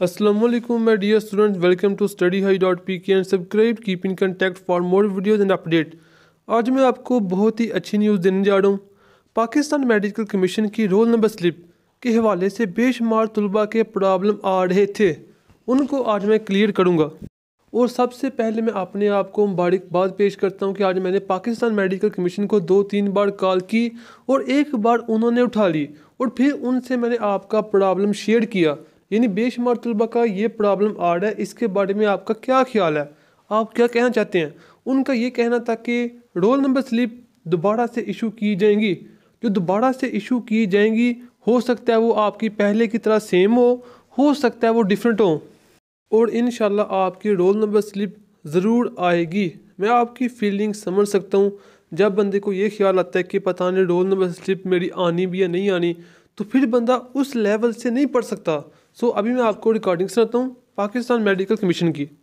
Assalamualaikum my dear students, welcome to studyhigh.pk and subscribe, keep in contact for more videos and update। आज मैं आपको बहुत ही अच्छी news देने जा रहा हूँ। पाकिस्तान मेडिकल कमीशन की रोल नंबर स्लिप के हवाले से बेशुमार तलबा के प्रॉब्लम आ रहे थे, उनको आज मैं क्लियर करूँगा। और सबसे पहले मैं अपने आप को मुबारकबाद पेश करता हूँ कि आज मैंने पाकिस्तान मेडिकल कमीशन को 2-3 बार कॉल की और एक बार उन्होंने उठा ली और फिर उनसे मैंने आपका प्रॉब्लम शेयर किया। यानी बेशुमार तलबा का ये प्रॉब्लम आ रहा है, इसके बारे में आपका क्या ख्याल है, आप क्या कहना चाहते हैं। उनका ये कहना था कि रोल नंबर स्लिप दोबारा से इशू की जाएंगी, जो दोबारा से इशू की जाएंगी हो सकता है वो आपकी पहले की तरह सेम हो सकता है वो डिफरेंट हो, और इंशाल्लाह आपकी रोल नंबर स्लिप ज़रूर आएगी। मैं आपकी फीलिंग समझ सकता हूँ। जब बंदे को ये ख्याल आता है कि पता नहीं रोल नंबर स्लिप मेरी आनी भी या नहीं आनी, तो फिर बंदा उस लेवल से नहीं पढ़ सकता। सो अभी मैं आपको रिकॉर्डिंग सुनाता हूँ पाकिस्तान मेडिकल कमीशन की।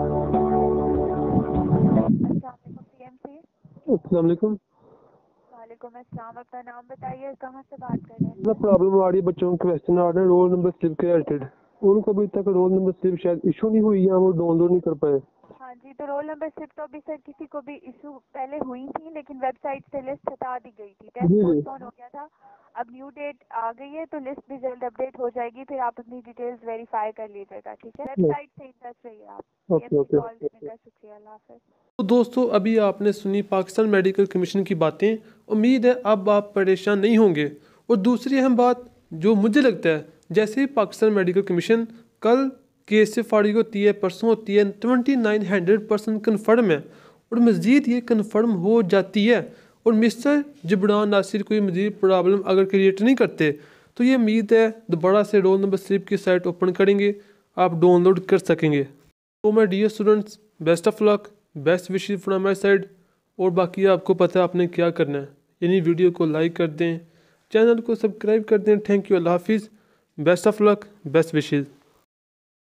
अस्सलाम वालेकुम। वालेकुम अस्सलाम। अपना नाम बताइए, कहाँ से बात कर रहे हैं। प्रॉब्लम आ रही है, बच्चों को क्वेश्चन आ रहे हैं रोल नंबर स्लिप के रिलेटेड। उनको अभी तक रोल नंबर स्लिप शायद इशू नहीं हुई या वो डाउनलोड नहीं कर पाए। हाँ जी, तो रोल नंबर स्लिप तो अभी सर किसी को भी इशू पहले हुई थी, लेकिन वेबसाइट से लिस्ट हटा दी गई थी, टेस्ट पोस्टपोन हो गया था। अब न्यू डेट आ गई है तो लिस्ट भी जल्द अपडेट हो जाएगी, फिर आप अपनी डिटेल्स वेरीफाई कर लीजिएगा, ठीक है। वेबसाइट से इन टच रहिए आप। कॉल करने का शुक्रिया, अल्लाह हाफ़िज़। तो दोस्तों अभी आपने सुनी पाकिस्तान मेडिकल कमीशन की बातें, उम्मीद है अब आप परेशान नहीं होंगे। और दूसरी अहम बात जो मुझे लगता है, जैसे ही पाकिस्तान मेडिकल कमीशन कल केस से फाड़ी होती है, परसों होती है, 29 100% कन्फर्म है और मज़ीद ये कन्फर्म हो जाती है और मिस्टर जबरान नासिर कोई मज़ीद प्रॉब्लम अगर क्रिएट नहीं करते, तो ये उम्मीद है दोबारा से रोल नंबर स्लिप की साइट ओपन करेंगे, आप डाउनलोड कर सकेंगे। तो my dear students, best of luck, best wishes from my side. और बाकी आपको पता है आपने क्या करना है, यानी वीडियो को लाइक कर दें, चैनल को सब्सक्राइब कर दें। थैंक यू, अल्लाह हाफिज़, best of luck, best wishes.